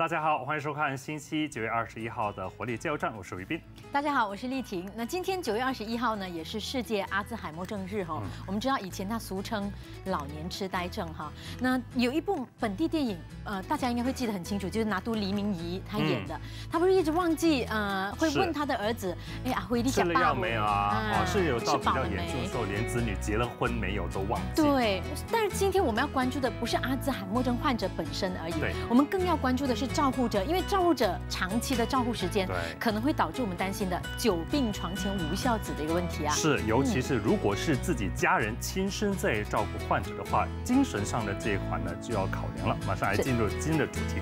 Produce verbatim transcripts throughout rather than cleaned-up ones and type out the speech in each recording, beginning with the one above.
大家好，欢迎收看星期九月二十一号的活力加油站，我是维斌。 大家好，我是丽婷。那今天九月二十一号呢，也是世界阿兹海默症日哈。嗯、我们知道以前它俗称老年痴呆症哈。那有一部本地电影，呃，大家应该会记得很清楚，就是拿督黎明仪他演的。嗯、他不是一直忘记呃，会问他的儿子，哎，阿辉，你想爸爸没有啊？哦，是有到比较严重的时候，连子女结了婚没有都忘记。 对，但是今天我们要关注的不是阿兹海默症患者本身而已，我们更要关注的是照顾者，因为照顾者长期的照顾时间，可能会导致我们担心的久病床前无孝子的一个问题啊。 是，尤其是如果是自己家人亲身在照顾患者的话，精神上的这一环呢就要考量了。马上来进入今天的主题。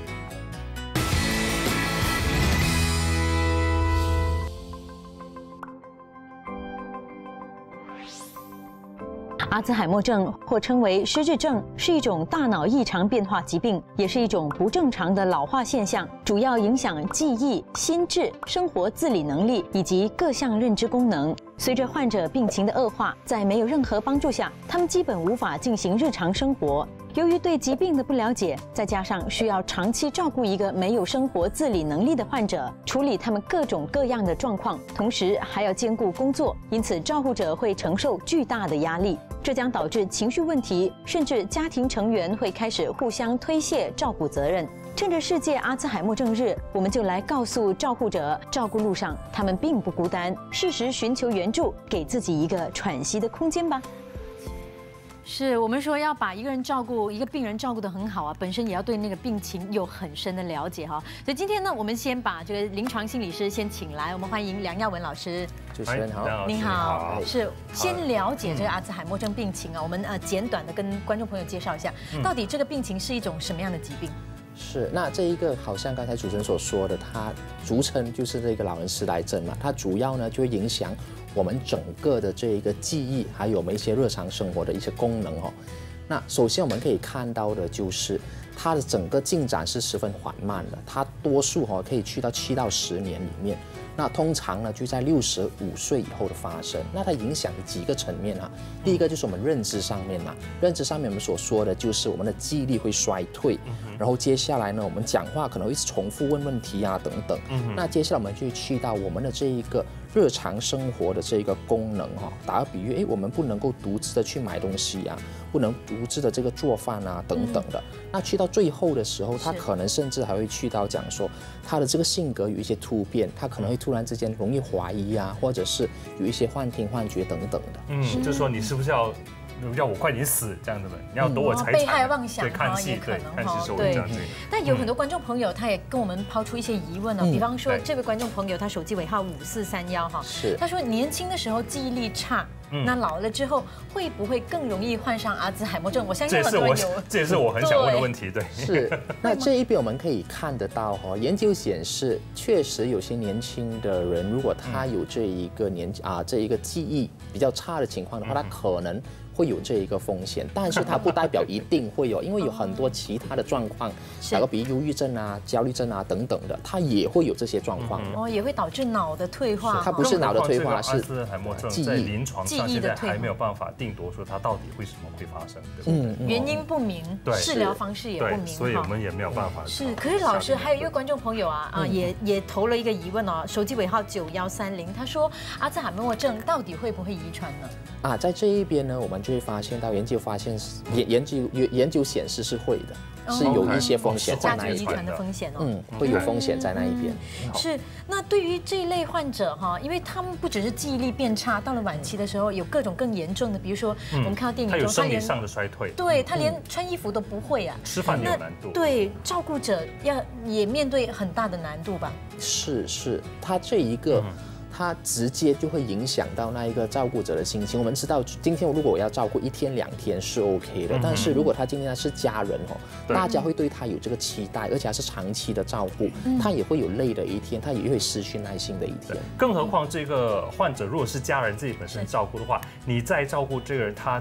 阿兹海默症或称为失智症，是一种大脑异常变化疾病，也是一种不正常的老化现象，主要影响记忆、心智、生活自理能力以及各项认知功能。随着患者病情的恶化，在没有任何帮助下，他们基本无法进行日常生活。由于对疾病的不了解，再加上需要长期照顾一个没有生活自理能力的患者，处理他们各种各样的状况，同时还要兼顾工作，因此照顾者会承受巨大的压力。这将导致情绪问题，甚至家庭成员会开始互相推卸照顾责任。趁着世界阿兹海默症日，我们就来告诉照顾者，照顾路上他们并不孤单，适时寻求援助，给自己一个喘息的空间吧。是我们说要把一个人照顾，一个病人照顾得很好啊，本身也要对那个病情有很深的了解哈。所以今天呢，我们先把这个临床心理师先请来，我们欢迎梁耀文老师。 主持人好， 你好，是先了解这个阿兹海默症病情啊，我们呃简短的跟观众朋友介绍一下，到底这个病情是一种什么样的疾病？ 是，那这一个好像刚才主持人所说的，它俗称就是这个老人痴呆症嘛，它主要呢就会影响我们整个的这一个记忆，还有我们一些日常生活的一些功能哦。那首先我们可以看到的就是它的整个进展是十分缓慢的，它多数哈可以去到七到十年里面。那通常呢就在六十五岁以后的发生。那它影响的几个层面啊，第一个就是我们认知上面啊，认知上面我们所说的就是我们的记忆力会衰退，然后接下来呢我们讲话可能会重复问问题啊等等。那接下来我们就去到我们的这一个日常生活的这一个功能哈，打个比喻，哎，我们不能够独自的去买东西啊，不能独自的这个做饭啊等等的。那去到最后的时候，他可能甚至还会去到讲说他的这个性格有一些突变，他可能会突然之间容易怀疑啊，或者是有一些幻听幻觉等等的。 嗯，就是说你是不是要要我快点死这样子的？你要夺我财产？ 被害妄想， 对，看戏，对，看戏说这样子。 但有很多观众朋友他也跟我们抛出一些疑问哦，比方说这位观众朋友他手机尾号五四三幺哈， 是他说年轻的时候记忆力差。那老了之后会不会更容易患上阿兹海默症？我相信很多人有， 这也是我很想问的问题。对， 是。那这一边我们可以看得到哈，研究显示，确实有些年轻的人，如果他有这一个年啊这一个记忆比较差的情况的话，他可能会有这一个风险，但是它不代表一定会有，因为有很多其他的状况，打个比如忧郁症啊、焦虑症啊等等的，它也会有这些状况。 哦，也会导致脑的退化。 它不是脑的退化，是阿兹海默症在临床上现在还没有办法定夺说它到底为什么会发生，对不对？ 嗯，原因不明，治疗方式也不明， 所以我们也没有办法。 是，可是老师还有一位观众朋友啊啊，也也投了一个疑问哦，手机尾号九幺三零，他说阿兹海默症到底会不会遗传呢？ 啊，在这一边呢，我们就会发现到研究发现研研究研究显示是会的，是有一些风险在那一边。 家族遗传的风险哦， 嗯，会有风险在那一边。 是，那对于这一类患者哈，因为他们不只是记忆力变差，到了晚期的时候有各种更严重的，比如说我们看到电影中， 他有生理上的衰退， 对他连穿衣服都不会啊， 吃饭也有难度。 对，照顾者要也面对很大的难度吧？ 是是，他这一个。它直接就会影响到那一个照顾者的心情。我们知道，今天如果我要照顾一天两天是 OK 的，但是如果他今天是家人哦，大家会对他有这个期待，而且还是长期的照顾，他也会有累的一天，他也会失去耐心的一天。 更何况这个患者如果是家人自己本身照顾的话，你在照顾这个人，他的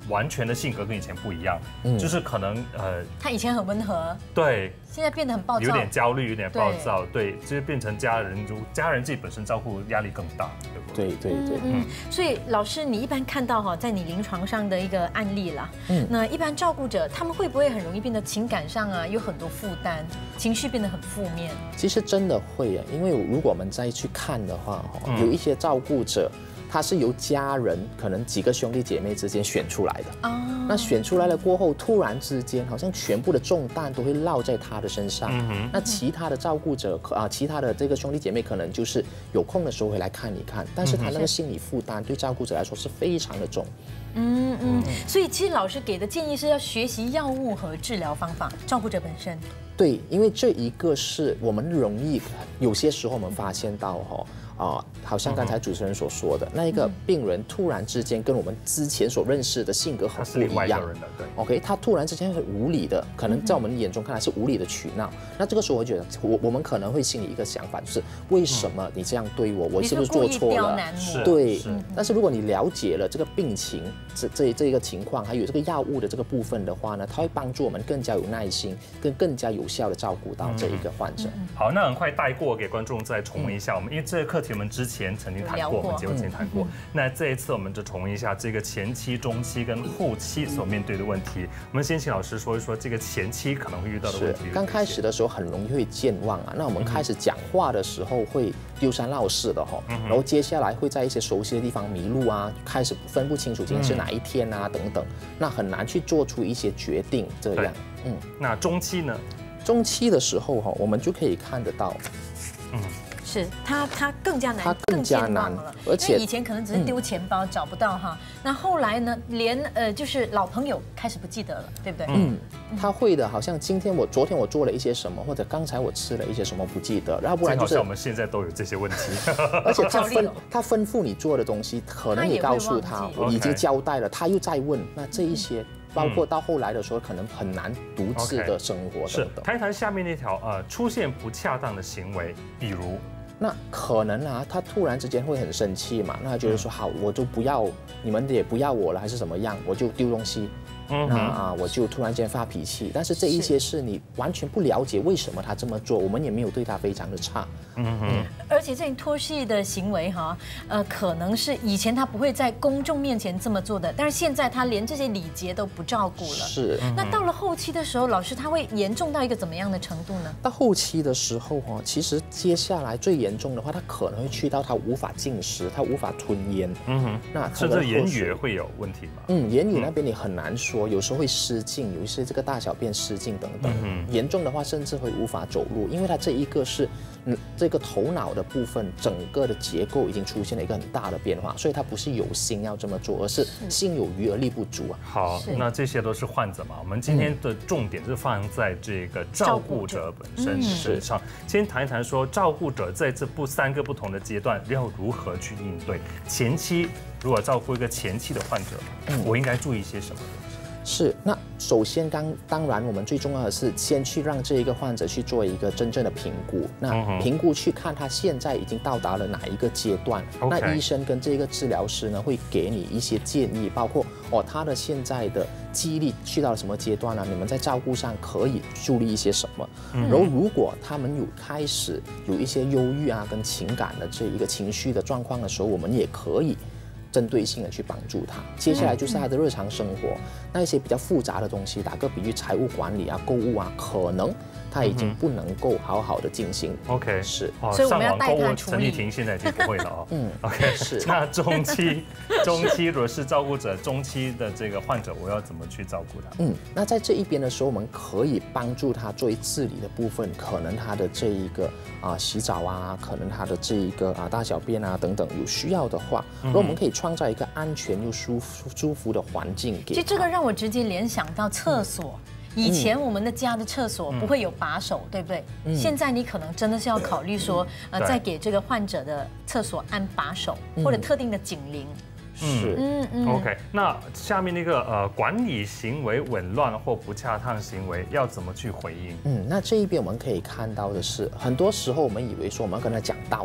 完全的性格跟以前不一样， 嗯就是可能呃， 他以前很温和， 对， 现在变得很暴躁， 有点焦虑，有点暴躁，对，就是变成家人，如家人自己本身照顾压力更大，对不对？ 对对对， 嗯，所以老师，你一般看到哈，在你临床上的一个案例啦，嗯，那一般照顾者他们会不会很容易变得情感上啊有很多负担，情绪变得很负面？ 其实真的会啊，因为如果我们再去看的话， 嗯有一些照顾者。他是由家人可能几个兄弟姐妹之间选出来的啊，那选出来了过后，突然之间好像全部的重担都会落在他的身上。嗯、那其他的照顾者啊，其他的这个兄弟姐妹可能就是有空的时候会来看一看，但是他那个心理负担对照顾者来说是非常的重。 嗯嗯，所以其实老师给的建议是要学习药物和治疗方法，照顾者本身。 对，因为这一个是我们容易有些时候我们发现到哈。啊，好像刚才主持人所说的，那一个病人突然之间跟我们之前所认识的性格很不一样。 对 ，OK， 他突然之间会无理的，可能在我们眼中看来是无理的取闹。那这个时候我觉得，我我们可能会心里一个想法，就是为什么你这样对我？我是不是做错了？对，但是如果你了解了这个病情，这这这一个情况，还有这个药物的这个部分的话呢，它会帮助我们更加有耐心，更更加有效的照顾到这一个患者。 好，那很快带过给观众再重温一下，我们因为这个课题。我们之前曾经谈过，我们节目前谈过。那这一次我们就重温一下这个前期、中期跟后期所面对的问题。我们先请老师说一说这个前期可能会遇到的问题。 刚开始的时候很容易会健忘啊，那我们开始讲话的时候会丢三落四的哈，然后接下来会在一些熟悉的地方迷路啊，开始分不清楚今天是哪一天啊等等，那很难去做出一些决定这样。 嗯，那中期呢？ 中期的时候哈，我们就可以看得到， 嗯。是他，他更加难， 他更加难了。而且以前可能只是丢钱包、嗯、找不到哈，那后来呢，连呃就是老朋友开始不记得了，对不对？ 嗯，他会的，好像今天我、昨天我做了一些什么，或者刚才我吃了一些什么不记得，然后不然就是我们现在都有这些问题。 而且他吩他吩咐你做的东西，可能你告诉他我已经交代了，他又再问，那这一些。包括到后来的时候，可能很难独自的生活等等。 谈一谈下面那条，呃，出现不恰当的行为，比如， 那可能啊，他突然之间会很生气嘛，那他觉得说好，我就不要你们也不要我了，还是怎么样，我就丢东西。那啊，我就突然间发脾气，但是这一些是你完全不了解为什么他这么做，我们也没有对他非常的差。 嗯哼，而且这种脱序的行为哈，呃，可能是以前他不会在公众面前这么做的，但是现在他连这些礼节都不照顾了。 是。 那到了后期的时候，老师他会严重到一个怎么样的程度呢？ 到后期的时候哈，其实接下来最严重的话，他可能会去到他无法进食，他无法吞咽。嗯哼。那甚至言语会有问题吗？ 嗯，言语那边你很难说。有时候会失禁，有一些这个大小便失禁等等，嗯、严重的话甚至会无法走路，因为它这一个是，嗯，这个头脑的部分整个的结构已经出现了一个很大的变化，所以他不是有心要这么做，而是心有余而力不足啊。 好，那这些都是患者嘛，我们今天的重点是放在这个照顾者本身身上。先谈一谈说，照顾者在这不三个不同的阶段要如何去应对。前期如果照顾一个前期的患者，嗯、我应该注意些什么？ 是，那首先当当然我们最重要的是先去让这一个患者去做一个真正的评估，那评估去看他现在已经到达了哪一个阶段，那医生跟这个治疗师呢会给你一些建议，包括哦他的现在的记忆力去到了什么阶段呢？你们在照顾上可以注意一些什么？然后如果他们有开始有一些忧郁啊跟情感的这一个情绪的状况的时候，我们也可以针对性的去帮助他。接下来就是他的日常生活，那一些比较复杂的东西，打个比喻，财务管理啊、购物啊，可能他已经不能够好好的进行。 OK， 是， 所以我们要带他处理。 陈丽婷现在已经不会了哦。 嗯 ，OK， 是。 那中期，中期如果是照顾者，中期的这个患者，我要怎么去照顾他？ 嗯，那在这一边的时候，我们可以帮助他作为自理的部分，可能他的这一个啊洗澡啊，可能他的这一个啊大小便啊等等，有需要的话，那我们可以创造一个安全又舒服舒服的环境给他。 其实这个让我直接联想到厕所。以前我们的家的厕所不会有把手，对不对？现在你可能真的是要考虑说，呃，在给这个患者的厕所安把手或者特定的警铃。 是， 嗯嗯 ，OK。那下面那个呃，管理行为紊乱或不恰当行为要怎么去回应？ 嗯，那这一边我们可以看到的是，很多时候我们以为说我们要跟他讲道理啊，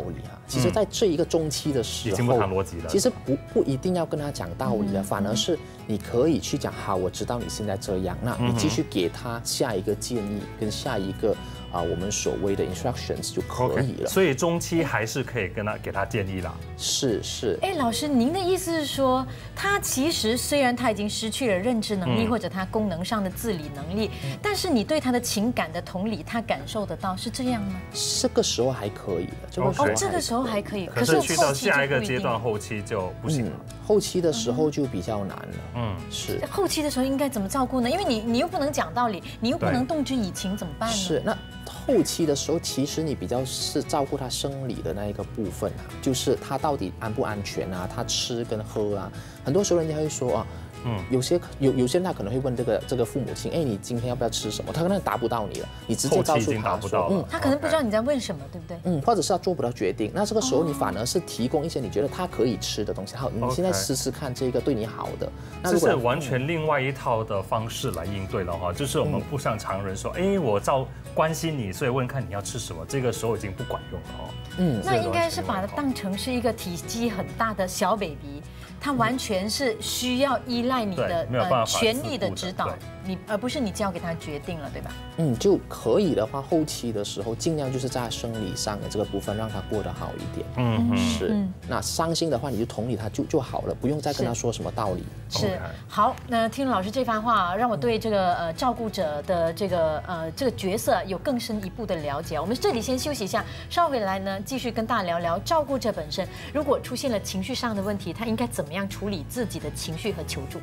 其实，在这一个中期的时候， 已经不谈逻辑了。 其实不不一定要跟他讲道理的，反而是你可以去讲，好，我知道你现在这样，那你继续给他下一个建议跟下一个啊、我们所谓的 instructions 就可以了。 所以中期还是可以跟他给他建议啦。 是是。 哎，老师，您的意思是说，他其实虽然他已经失去了认知能力， 嗯、 或者他功能上的自理能力，嗯、但是你对他的情感的同理，他感受得到，是这样吗？ 这个时候还可以的，这个哦，这个时候还可以， 可是去到下一个阶段，后期就不行了。 嗯、后期的时候就比较难了。嗯，是。 后期的时候应该怎么照顾呢？因为你你又不能讲道理，你又不能动之以情，怎么办呢？ 是那。后期的时候，其实你比较是照顾他生理的那一个部分啊，就是他到底安不安全啊，他吃跟喝啊，很多时候人家会说啊，嗯，有些有有些人他可能会问这个这个父母亲，哎，你今天要不要吃什么？他可能答不到你了，你直接告诉他说， 嗯， 他可能不知道你在问什么，对不对？ 嗯，或者是他做不到决定，那这个时候你反而是提供一些你觉得他可以吃的东西，好，你现在吃吃看这个对你好的， 那这是完全另外一套的方式来应对了哈，就是我们不像常人说，哎，我照关心你，所以问看你要吃什么，这个时候已经不管用了哦。 嗯，那应该是把它当成是一个体积很大的小 baby， 他完全是需要依赖你的呃全力的指导，你而不是你交给他决定了，对吧？ 嗯，就可以的话，后期的时候尽量就是在生理上的这个部分让他过得好一点。嗯，是。那伤心的话，你就同理他就就好了，不用再跟他说什么道理。 是。好，那听老师这番话，让我对这个呃照顾者的这个呃这个角色有更深一步的了解。我们这里先休息一下，稍回来呢，继续跟大家聊聊照顾者本身，如果出现了情绪上的问题，他应该怎么样处理自己的情绪和求助。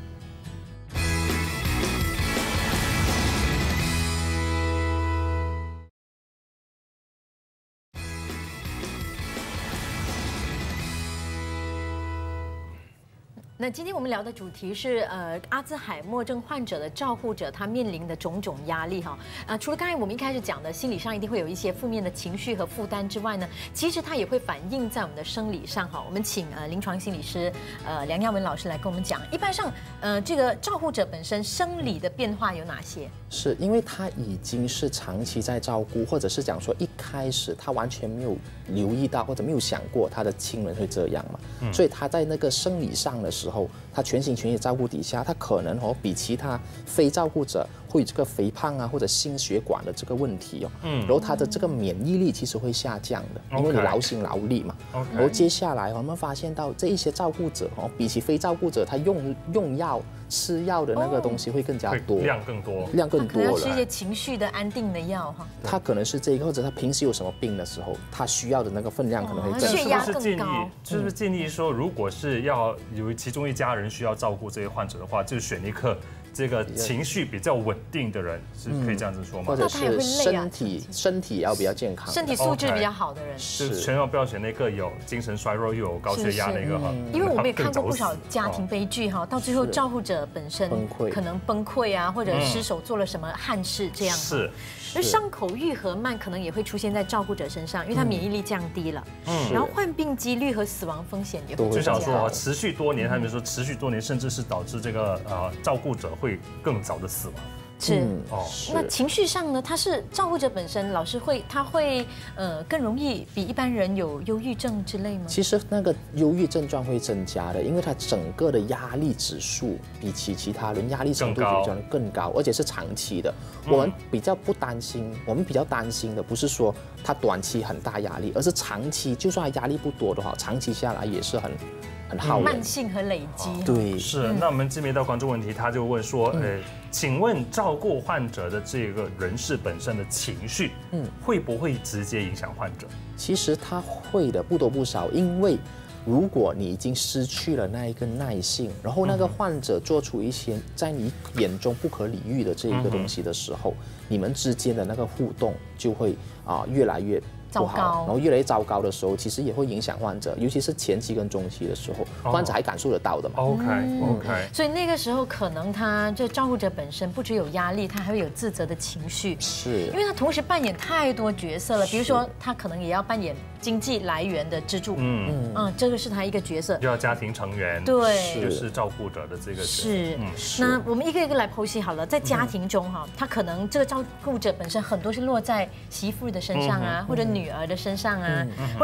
那今天我们聊的主题是呃阿兹海默症患者的照顾者他面临的种种压力哈啊，除了刚才我们一开始讲的心理上一定会有一些负面的情绪和负担之外呢，其实它也会反映在我们的生理上哈。我们请呃临床心理师呃梁耀文老师来跟我们讲，一般上呃这个照顾者本身生理的变化有哪些？ 是因为他已经是长期在照顾，或者是讲说一开始他完全没有留意到或者没有想过他的亲人会这样嘛，嗯、所以他在那个生理上的时候，他全心全意照顾底下，他可能哦比其他非照顾者会有这个肥胖啊或者心血管的这个问题哦，嗯，然后他的这个免疫力其实会下降的，因为你劳心劳力嘛。Okay. 然后接下来我们发现到这一些照顾者哦，比起非照顾者，他用用药吃药的那个东西会更加多， 量更多， 量更多了。 可能吃一些情绪的安定的药哈。 他可能是这个，或者他平时有什么病的时候，他需要的那个分量可能会更血压更高。 是不是建议说，如果是要有其中一家人需要照顾这些患者的话，就选一个这个情绪比较稳定的人，是可以这样子说吗？ 或者是身体身体要比较健康， 身体素质比较好的人， 是千万不要选那个有精神衰弱又有高血压那个哈。 因为我们也看过不少家庭悲剧哈，到最后照顾者本身可能崩溃啊，或者失手做了什么憾事这样。 是。 而伤口愈合慢可能也会出现在照顾者身上，因为他免疫力降低了，嗯，然后患病几率和死亡风险也会增加。 就想说持续多年，他们说持续多年，甚至是导致这个呃照顾者会更早的死亡。 是哦，那情绪上呢？他是照顾者本身，老师会他会呃更容易比一般人有忧郁症之类吗？ 其实那个忧郁症状会增加的，因为他整个的压力指数比起其他人压力程度比较更高，而且是长期的。我们比较不担心，我们比较担心的不是说他短期很大压力，而是长期，就算他压力不多的话，长期下来也是很。很耗人， 慢性和累积。 对， 是。那我们这边到观众问题，他就问说，呃，请问照顾患者的这个人士本身的情绪，嗯，会不会直接影响患者？ 其实他会的，不多不少，因为如果你已经失去了那一个耐性，然后那个患者做出一些在你眼中不可理喻的这一个东西的时候，你们之间的那个互动就会啊越来越。不好，然后越来越糟糕的时候，其实也会影响患者，尤其是前期跟中期的时候，患者还感受得到的嘛。 OK OK。 所以那个时候可能他这照顾者本身不只有压力，他还会有自责的情绪。 是。 因为他同时扮演太多角色了，比如说他可能也要扮演经济来源的支柱。嗯嗯，这个是他一个角色。 又要家庭成员。 对。 就是照顾者的这个角色。 是。那我们一个一个来剖析好了，在家庭中哈，他可能这个照顾者本身很多是落在媳妇的身上啊，或者女。女儿的身上啊，不然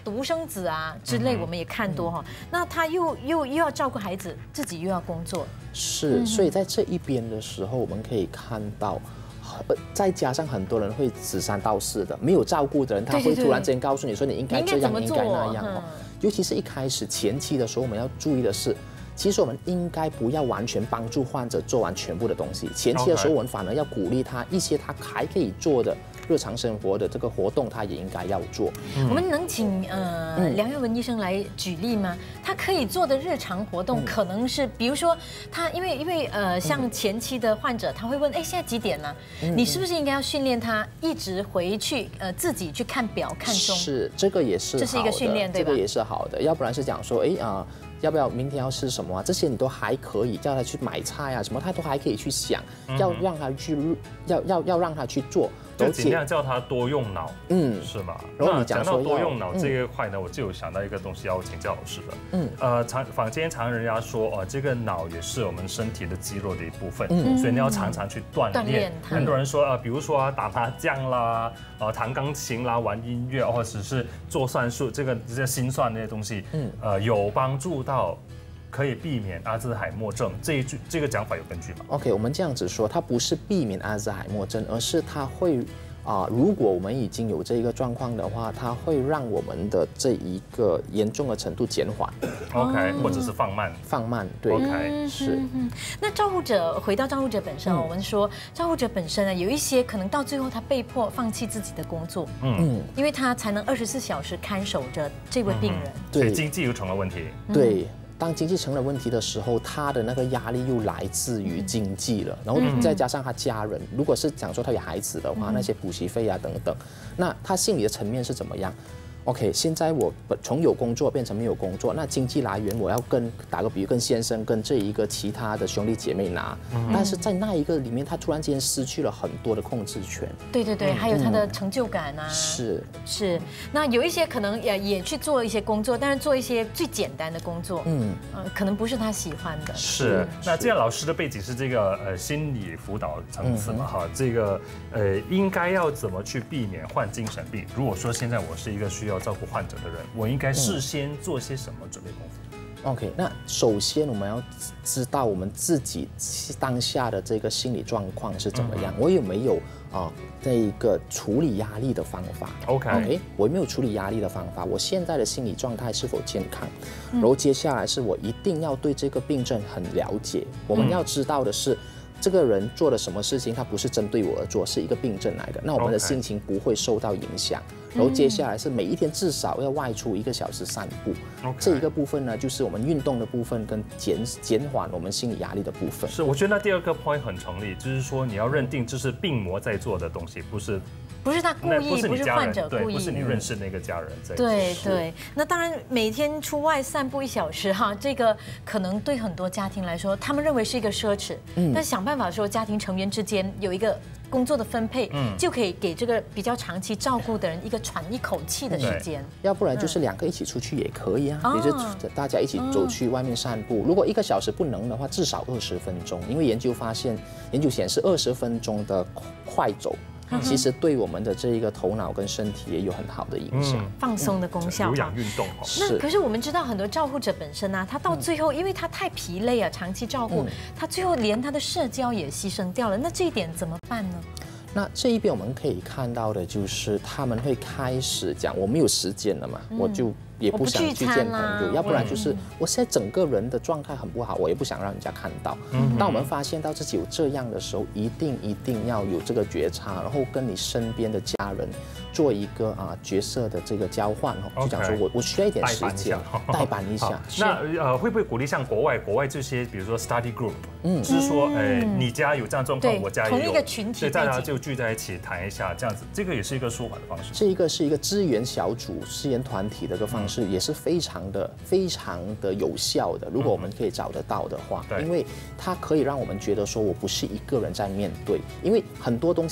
独生子啊之类，我们也看多哈。那他又又又要照顾孩子，自己又要工作， 是，所以在这一边的时候，我们可以看到。呃，再加上很多人会指三道四的，没有照顾的人，他会突然间告诉你说你应该这样，应该那样哦。尤其是一开始前期的时候，我们要注意的是，其实我们应该不要完全帮助患者做完全部的东西。前期的时候，我们反而要鼓励他一些他还可以做的日常生活的这个活动，他也应该要做。 我们能请呃梁月文医生来举例吗？他可以做的日常活动可能是，比如说他因为因为呃像前期的患者，他会问，哎，现在几点了？你是不是应该要训练他一直回去呃自己去看表看钟？ 是，这个也是， 这是一个训练，对吧？ 这个也是好的，要不然是讲说，哎啊。要不要明天要吃什么啊？这些你都还可以叫他去买菜啊，什么他都还可以去想，要让他去，要要要让他去做。 就尽量叫他多用脑，嗯，是吗？ 然后你讲到多用脑这一块呢，我就有想到一个东西要请教老师的，嗯，呃，常坊间常人家说，哦，这个脑也是我们身体的肌肉的一部分，嗯，所以你要常常去锻炼。很多人说，呃，比如说打麻将啦，呃，弹钢琴啦，玩音乐，或者是做算术，这个这些心算那些东西，嗯，呃，有帮助到。可以避免阿兹海默症这一句这个讲法有根据吗 ？OK， 我们这样子说，它不是避免阿兹海默症，而是它会啊、呃，如果我们已经有这一个状况的话，它会让我们的这一个严重的程度减缓 ，OK， 或者是放慢， 放慢，对 ，OK， 是。 那照护者回到照护者本身，我们说照护者本身呢，有一些可能到最后他被迫放弃自己的工作，嗯，因为他才能二十四小时看守着这位病人， 对， 经济又成了问题， 对。当经济成了问题的时候，他的那个压力又来自于经济了，然后再加上他家人，如果是讲说他有孩子的话，那些补习费啊等等，那他心理的层面是怎么样 ？OK， 现在我从有工作变成没有工作，那经济来源我要跟打个比喻，跟先生跟这一个其他的兄弟姐妹拿，但是在那一个里面，他突然间失去了很多的控制权。 对对对，还有他的成就感啊。 是是，那有一些可能也也去做一些工作，但是做一些最简单的工作，嗯，呃，可能不是他喜欢的。 是。那既然老师的背景是这个呃心理辅导层次嘛，哈，这个呃应该要怎么去避免患精神病？如果说现在我是一个需要照顾患者的人，我应该事先做些什么准备功夫 ？OK， 那首先我们要知道我们自己当下的这个心理状况是怎么样，我有没有啊这一个处理压力的方法 ？OK， OK， 我有没有处理压力的方法？我现在的心理状态是否健康？然后接下来是我一定要对这个病症很了解。我们要知道的是。这个人做了什么事情，他不是针对我而做，是一个病症来的，那我们的心情不会受到影响。然后接下来是每一天至少要外出一个小时散步，这一个部分呢，就是我们运动的部分跟减减缓我们心理压力的部分。 是，我觉得那第二个 point 很成立，就是说你要认定这是病魔在做的东西，不是。 不是他故意，不是患者故意， 不是你认识那个家人在。 对对，那当然每天出外散步一小时哈，这个可能对很多家庭来说，他们认为是一个奢侈。嗯，但想办法说家庭成员之间有一个工作的分配，嗯，就可以给这个比较长期照顾的人一个喘一口气的时间。 要不然就是两个一起出去也可以啊，也就大家一起走去外面散步。如果一个小时不能的话，至少二十分钟，因为研究发现，研究显示二十分钟的快走。其实对我们的这一个头脑跟身体也有很好的影响，嗯、 放松的功效。 有氧运动哦。 那可是我们知道很多照护者本身啊，他到最后因为他太疲累啊，长期照顾，嗯、他最后连他的社交也牺牲掉了。那这一点怎么办呢？ 那这一边我们可以看到的就是他们会开始讲，我没有时间了嘛，嗯、我就。也不想去见朋友，要不然就是我现在整个人的状态很不好，我也不想让人家看到。当我们发现到自己有这样的时候，一定一定要有这个觉察，然后跟你身边的家人做一个啊角色的这个交换哦，就讲说我我需要一点时间，代办一下。 那呃会不会鼓励像国外国外这些，比如说 study group， 嗯，就是说呃你家有这样状况，我家也有， 同一个群体， 所以大家就聚在一起谈一下，这样子，这个也是一个舒缓的方式。 这一个是一个支援小组、支援团体的一个方式。是也是非常的非常的有效的，如果我们可以找得到的话，因为它可以让我们觉得说我不是一个人在面对，因为很多东西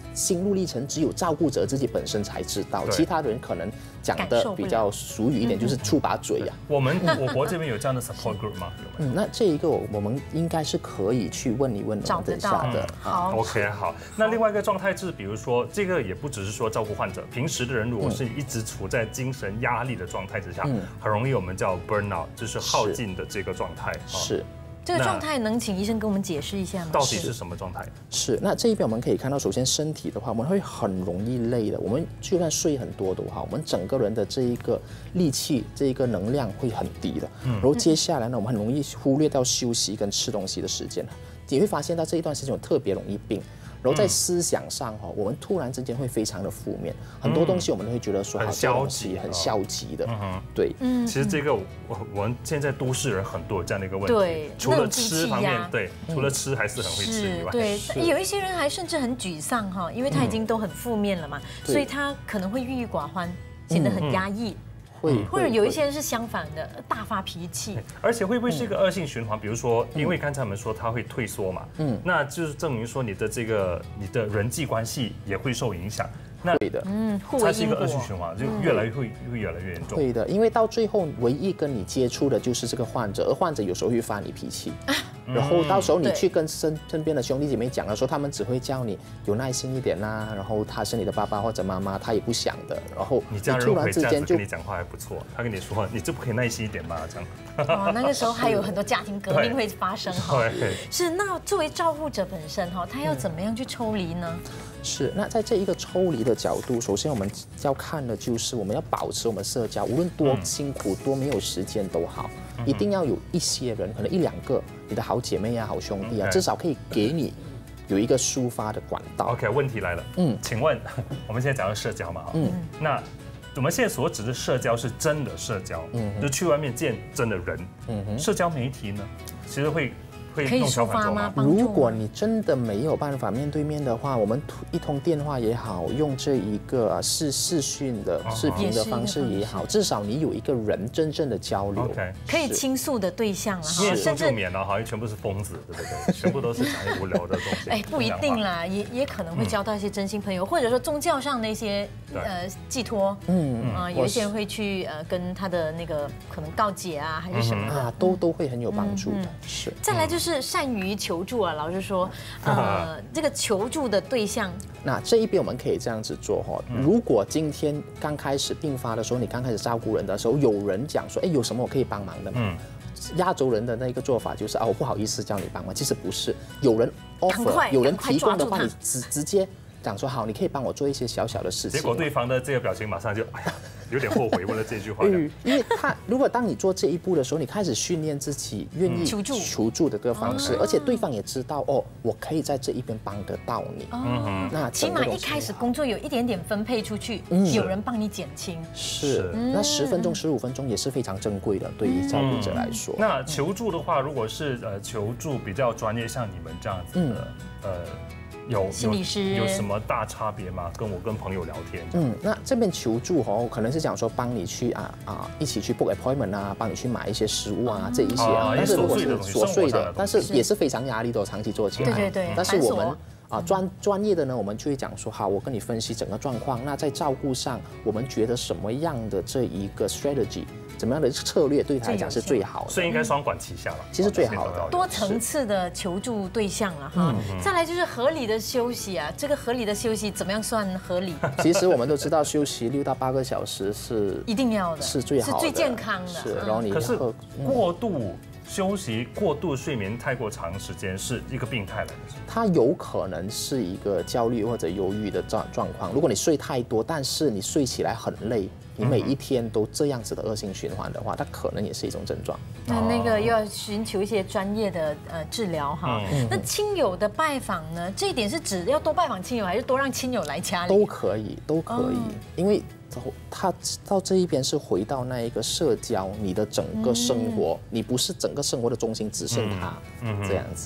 心路历程只有照顾者自己本身才知道， 对其他人可能讲感的受不了比较俗语一点，就是触把嘴呀、 我们我国这边有这样的 support group 吗？有没有？ 嗯，那这一个我我们应该是可以去问一问我们等一下的。 好 OK， 好。那另外一个状态是，比如说这个也不只是说照顾患者，平时的人如果是一直处在精神压力的状态之下， 嗯很容易我们叫 burnout， 就是耗尽的这个状态。 是。 这个状态能请医生跟我们解释一下吗？ 到底是什么状态？ 是，那这一边我们可以看到，首先身体的话，我们会很容易累的。我们就算睡很多都好，我们整个人的这一个力气、这一个能量会很低的。然后接下来呢，我们很容易忽略到休息跟吃东西的时间。你会发现到这一段时间我特别容易病。然后在思想上哈，我们突然之间会非常的负面，很多东西我们都会觉得说很消极、 很消极的。 嗯哼， 对， 嗯，其实这个我我们现在都市人很多有这样的一个问题， 对， 除了吃方面，对，除了吃还是很会吃以外， 对，有一些人还甚至很沮丧哈，因为他已经都很负面了嘛，所以他可能会郁郁寡欢，显得很压抑。 会， 或者有一些人是相反的，大发脾气， 而且会不会是一个恶性循环？比如说，因为刚才我们说他会退缩嘛，嗯，那就是证明说你的这个你的人际关系也会受影响。那会的， 嗯， 它是一个恶性循环，就越来越会会越来越严重。 会的，因为到最后唯一跟你接触的就是这个患者，而患者有时候会发你脾气。然后到时候你去跟身身边的兄弟姐妹讲的时候，他们只会叫你有耐心一点啦。然后他是你的爸爸或者妈妈，他也不想的。然后你家人会这样子跟你讲话还不错，他跟你说你这不可以耐心一点吗？这样。 哦，那个时候还有很多家庭革命会发生哈。是，那作为照顾者本身哈，他要怎么样去抽离呢？ 是，那在这一个抽离的角度，首先我们要看的就是我们要保持我们社交，无论多辛苦、多没有时间都好，一定要有一些人，可能一两个你的好姐妹啊、好兄弟啊，至少可以给你有一个抒发的管道。 OK， 问题来了，嗯，请问我们现在讲到社交嘛，嗯，那我们现在所指的社交是真的社交，嗯，就去外面见真的人，嗯哼，社交媒体呢，其实会。 可以抒发吗？ 如果你真的没有办法面对面的话，我们一通电话也好，用这一个视视讯的视频的方式也好，至少你有一个人真正的交流， 可以倾诉的对象啊， 甚至免了，好像全部是疯子，对不对？全部都是讲一些无聊的东西。 哎，不一定啦，也也可能会交到一些真心朋友，或者说宗教上的一些呃寄托，嗯啊，有一些人会去呃跟他的那个可能告解啊，还是什么啊，都都会很有帮助的。是， 再来就是。是善于求助啊，老实说，呃，这个求助的对象， 那这一边我们可以这样子做哈。如果今天刚开始病发的时候，你刚开始照顾人的时候，有人讲说，哎，有什么我可以帮忙的吗？嗯，亚洲人的那个做法就是啊，我不好意思叫你帮忙，其实不是，有人 offer， 有人提供的话，你直直接讲说好，你可以帮我做一些小小的事情。 结果对方的这个表情马上就哎呀。有点后悔问了这句话。 嗯，因为他如果当你做这一步的时候，你开始训练自己愿意求助求助的这个方式，而且对方也知道哦，我可以在这一边帮得到你。嗯， 那起码一开始工作有一点点分配出去，有人帮你减轻。 是，那十分钟、十五分钟也是非常珍贵的，对于照顾者来说。 那求助的话，如果是呃求助比较专业，像你们这样子的，呃。有心理师有什么大差别吗？跟我跟朋友聊天， 嗯，那这边求助哦，可能是讲说帮你去啊啊一起去 book appointment 啊，帮你去买一些食物啊这一些啊， 但是如果是琐碎的，但是也是非常压力的，长期做起来。 对对对。 但是我们啊专专业的呢，我们就会讲说，好，我跟你分析整个状况。那在照顾上，我们觉得什么样的这一个 strategy， 怎么样的策略对他来讲是最好的？ 所以应该双管齐下了。 其实最好的， 多层次的求助对象了哈。再来就是合理的休息啊，这个合理的休息怎么样算合理？ 其实我们都知道，休息六到八个小时是一定要的， 是最好的， 是最健康的。 是，然后你可是过度休息、过度睡眠太过长时间是一个病态来的。 它有可能是一个焦虑或者忧郁的状状况。如果你睡太多，但是你睡起来很累，你每一天都这样子的恶性循环的话，它可能也是一种症状。 那那个又要寻求一些专业的呃治疗哈。那亲友的拜访呢？这一点是指要多拜访亲友，还是多让亲友来家里？都可以，都可以，因为。他到这一边是回到那一个社交，你的整个生活，你不是整个生活的中心，只剩他，这样子。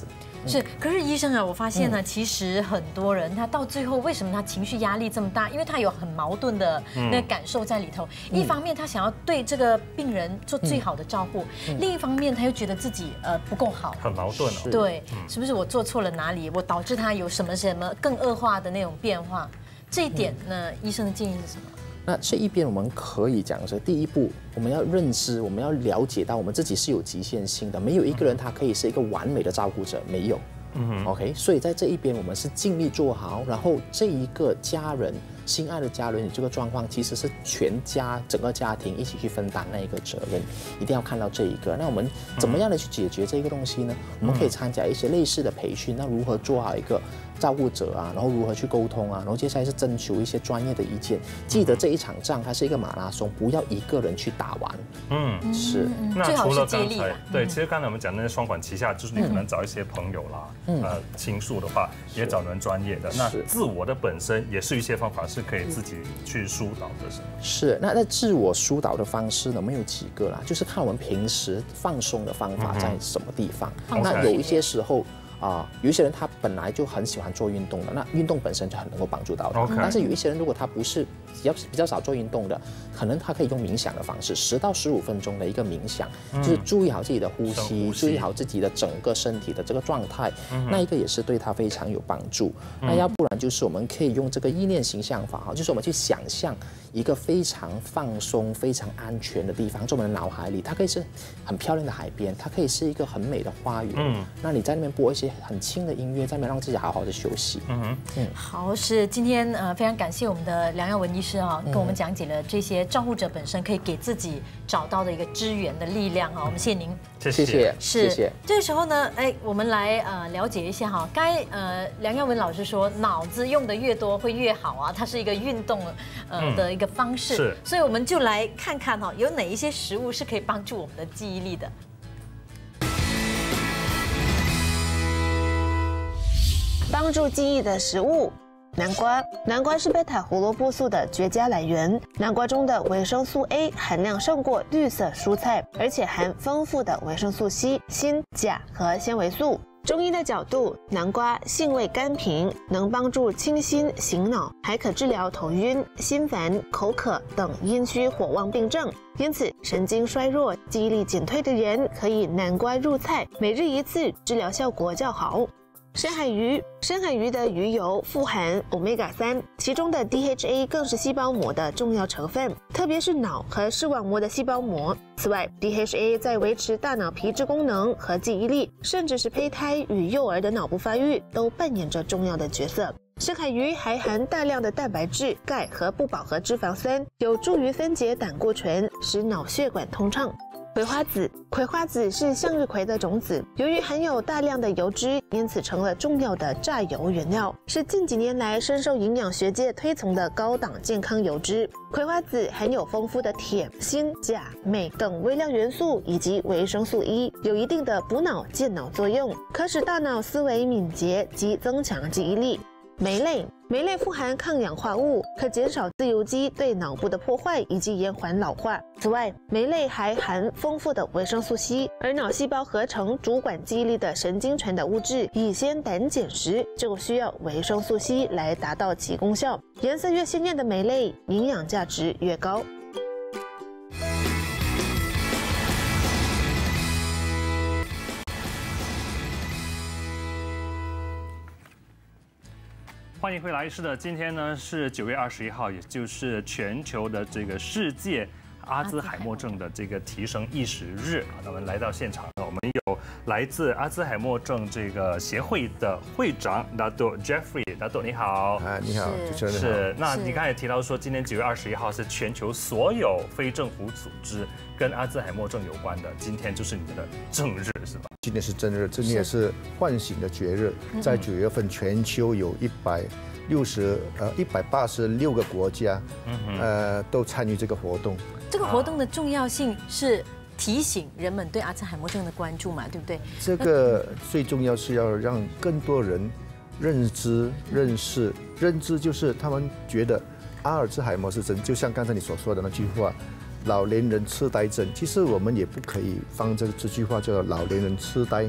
是，可是医生啊，我发现呢，其实很多人他到最后为什么他情绪压力这么大？因为他有很矛盾的那个感受在里头。一方面他想要对这个病人做最好的照顾，另一方面他又觉得自己呃不够好， 很矛盾哦。 对，是不是我做错了哪里？我导致他有什么什么更恶化的那种变化？这一点呢，医生的建议是什么？ 那这一边我们可以讲是第一步，我们要认知，我们要了解到我们自己是有极限性的，没有一个人他可以是一个完美的照顾者，没有。嗯 OK， 所以在这一边我们是尽力做好，然后这一个家人。心爱的家人，你这个状况其实是全家整个家庭一起去分担那一个责任，一定要看到这一个。那我们怎么样的去解决这个东西呢？我们可以参加一些类似的培训，那如何做好一个照顾者啊，然后如何去沟通啊，然后接下来是征求一些专业的意见。记得这一场仗它是一个马拉松，不要一个人去打完。嗯，是。 那除了刚才对，其实刚才我们讲那些双管齐下，就是你可能找一些朋友啦，呃，倾诉的话也找人专业的。那自我的本身也是一些方法。是可以自己去疏导的，是吗？ 是，那在自我疏导的方式呢，我们有几个啦，就是看我们平时放松的方法在什么地方。嗯、那有一些时候。啊，有一些人他本来就很喜欢做运动的，那运动本身就很能够帮助到他。Okay. 但是有一些人如果他不是比较比较少做运动的，可能他可以用冥想的方式，十到十五分钟的一个冥想，嗯、就是注意好自己的呼吸，注意好自己的整个身体的这个状态，嗯、那一个也是对他非常有帮助。嗯、那要不然就是我们可以用这个意念形象法，就是我们去想象一个非常放松、非常安全的地方，在我们的脑海里，它可以是很漂亮的海边，它可以是一个很美的花园。嗯，那你在那边播一些很轻的音乐，在那边让自己好好的休息。嗯哼，嗯， 好，是今天呃非常感谢我们的梁耀文医师啊，跟我们讲解了这些照顾者本身可以给自己找到的一个支援的力量啊，我们谢谢您， 谢谢， 是， 谢谢。 这个时候呢，哎，我们来呃了解一下哈，刚才呃梁耀文老师说，脑子用的越多会越好啊，它是一个运动呃的一个方式， 是， 所以我们就来看看哈，有哪一些食物是可以帮助我们的记忆力的。 帮助记忆的食物，南瓜。南瓜是贝塔胡萝卜素的绝佳来源。南瓜中的维生素 A 含量胜过绿色蔬菜，而且含丰富的维生素 C、锌、钾和纤维素。中医的角度，南瓜性味甘平，能帮助清心醒脑，还可治疗头晕、心烦、口渴等阴虚火旺病症。因此，神经衰弱、记忆力减退的人可以南瓜入菜，每日一次，治疗效果较好。深海鱼，深海鱼的鱼油富含 欧米伽三， 其中的 D H A 更是细胞膜的重要成分，特别是脑和视网膜的细胞膜。此外 ，D H A 在维持大脑皮质功能和记忆力，甚至是胚胎与幼儿的脑部发育，都扮演着重要的角色。深海鱼还含大量的蛋白质、钙和不饱和脂肪酸，有助于分解胆固醇，使脑血管通畅。葵花籽，葵花籽是向日葵的种子，由于含有大量的油脂，因此成了重要的榨油原料，是近几年来深受营养学界推崇的高档健康油脂。葵花籽含有丰富的铁、锌、钾、镁等微量元素以及维生素 E， 有一定的补脑健脑作用，可使大脑思维敏捷及增强记忆力。酶类，酶类富含抗氧化物，可减少自由基对脑部的破坏以及延缓老化。此外，酶类还含丰富的维生素 C， 而脑细胞合成主管记忆力的神经传导物质乙酰胆碱时，就需要维生素 C 来达到其功效。颜色越鲜艳的酶类，营养价值越高。 欢迎回来，是的，今天呢是九月二十一号，也就是全球的这个世界阿兹海默症的这个提升意识日啊。那我们来到现场，我们有来自阿兹海默症这个协会的会长拿督 Jeffrey， 拿督你好。 啊，你好，主持人好。 是，那你刚才也提到说，今天九月二十一号是全球所有非政府组织跟阿兹海默症有关的，今天就是你们的正日，是吧？ 今天是正日，今天也是唤醒的节日，在九月份，全球有一百六十呃一百八十六个国家，呃都参与这个活动。 这个活动的重要性是提醒人们对阿兹海默症的关注嘛，对不对？ 这个最重要是要让更多人认知、认识、认知，就是他们觉得阿尔兹海默是症，就像刚才你所说的那句话。老年人痴呆症，其实我们也不可以放这这句话叫老年人痴呆，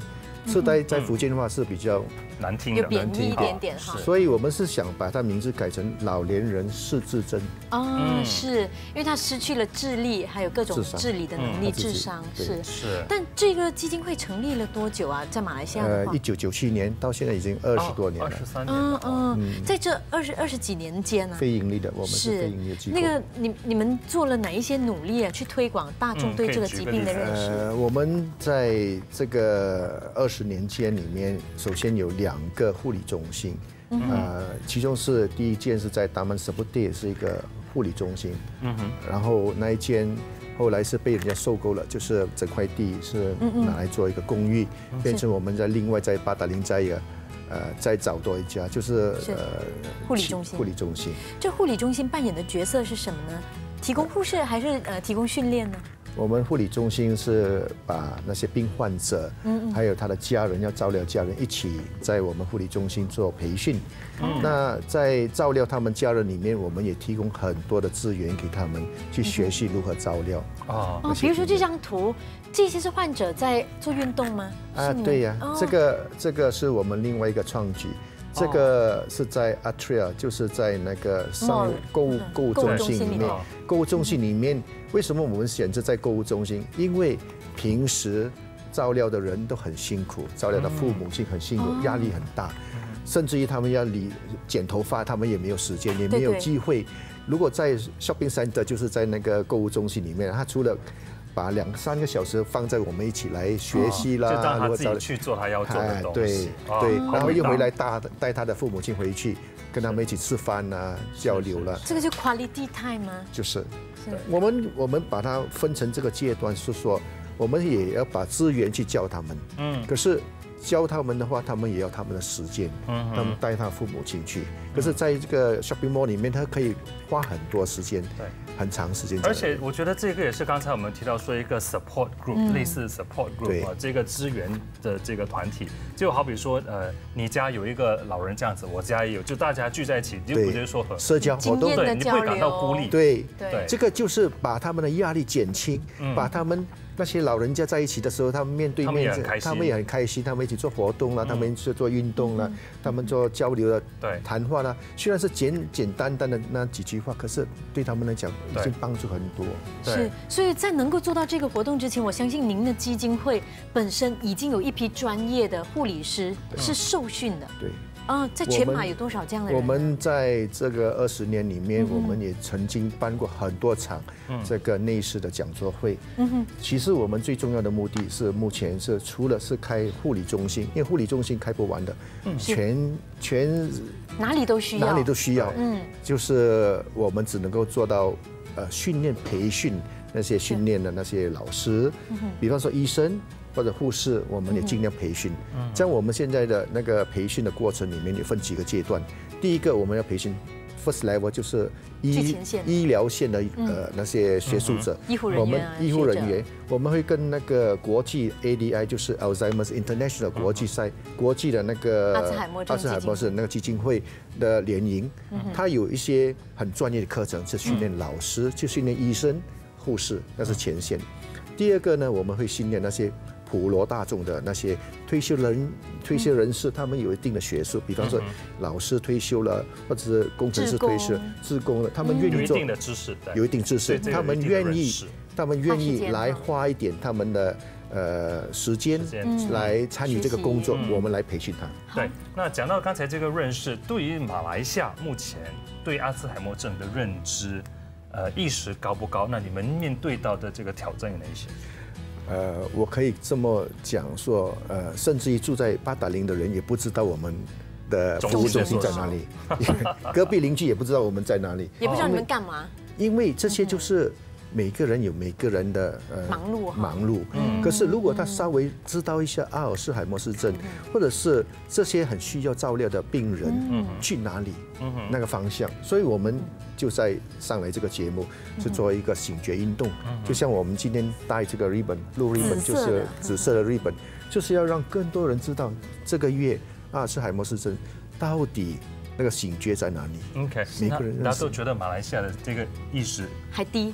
痴呆在福建话是比较难听的， 有贬义一点点哈。 所以我们是想把它名字改成老年人失智症。 哦，是因为他失去了智力，还有各种自理的能力，智商是是。 但这个基金会成立了多久啊？在马来西亚的话， 呃，一九九七年到现在已经二十多年了， 二十三年。 嗯嗯，在这二十二十几年间呢， 非盈利的，我们是非盈利的机构。 那个你你们做了哪一些努力啊，去推广大众对这个疾病的认识？ 呃，我们在这个二十年间里面，首先有两个护理中心，呃，其中是第一间是在达曼什布蒂，是一个护理中心，嗯哼，然后那一间后来是被人家收购了，就是整块地是拿来做一个公寓，变成我们在另外在八达岭再一个。呃，再找多一家，就是呃护理中心。 护理中心， 这护理中心扮演的角色是什么呢？提供护士还是呃提供训练呢？ 我们护理中心是把那些病患者，嗯，还有他的家人要照料家人一起在我们护理中心做培训。嗯，那在照料他们家人里面，我们也提供很多的资源给他们去学习如何照料。 哦哦，比如说这张图，这些是患者在做运动吗？ 啊，对呀，这个这个是我们另外一个创举。这个是在 Atria， 就是在那个商购物购物中心里面。购物中心里面，为什么我们选择在购物中心？因为平时照料的人都很辛苦，照料的父母亲很辛苦，压力很大，甚至于他们要理剪头发，他们也没有时间，也没有机会。如果在 shopping center， 就是在那个购物中心里面，他除了把两三个小时放在我们一起来学习啦， 就让他自己去做他要做的东西， 对对，然后又回来带带他的父母亲回去，跟他们一起吃饭啊，交流了。 这个就 quality time 吗？ 就是，我们我们把它分成这个阶段，是说我们也要把资源去教他们，嗯，可是教他们的话，他们也要他们的时间，嗯，他们带他父母亲去。可是在这个 shopping mall 里面，他可以花很多时间，对。很长时间， 而且我觉得这个也是刚才我们提到说一个 support group，、嗯、类似 support group 啊，这个支援的这个团体，就好比说呃，你家有一个老人这样子，我家也有，就大家聚在一起，就不是说和社交活动， 对，你不会感到孤立， 对对，这个就是把他们的压力减轻，嗯、把他们。那些老人家在一起的时候，他们面对面，他们也很开心，他们一起做活动啦，他们去做运动啦，他们做交流的谈话啦。虽然是简简单单的那几句话，可是对他们来讲已经帮助很多。 是，所以在能够做到这个活动之前，我相信您的基金会本身已经有一批专业的护理师是受训的。 对。 啊，在全马有多少这样的人？ 我们在这个二十年里面，我们也曾经办过很多场这个内视的讲座会。嗯哼，其实我们最重要的目的是，目前是除了是开护理中心，因为护理中心开不完的，全全哪里都需要， 哪里都需要。嗯，就是我们只能够做到呃训练培训那些训练的那些老师，比方说医生。或者护士，我们也尽量培训。像我们现在的那个培训的过程里面，有分几个阶段。第一个，我们要培训 first level， 就是医医疗线的呃那些学术者， 医护人员， 我们医护人员，我们会跟那个国际 A D I， 就是 Alzheimer's International 国际赛国际的那个阿兹海默症阿兹海默症那个基金会的联营，它有一些很专业的课程，是训练老师，去训练医生、护士，那是前线。第二个呢，我们会训练那些普罗大众的那些退休人、退休人士，他们有一定的学术，比方说老师退休了，或者是工程师退休、志工了，他们愿意做有一定的知识， 有一定知识，他们愿意，他们愿意来花一点他们的呃时间来参与这个工作，我们来培训他。 对，那讲到刚才这个认识，对于马来西亚目前对阿兹海默症的认知，呃，意识高不高？那你们面对到的这个挑战有哪一些？ 呃，我可以这么讲说，呃，甚至于住在八达岭的人也不知道我们的服务中心在哪里，隔壁邻居也不知道我们在哪里， 也不知道你们干嘛。 因为这些就是每个人有每个人的呃忙碌忙碌。嗯。可是如果他稍微知道一下阿尔茨海默氏症，或者是这些很需要照料的病人去哪里，那个方向，所以我们就在上来这个节目是做一个醒觉运动，就像我们今天带这个 ribbon， blue ribbon 就是紫色的 ribbon， 就是要让更多人知道这个月阿尔茨海默氏症到底那个醒觉在哪里。 OK， 每个人大家都觉得马来西亚的这个意识还低。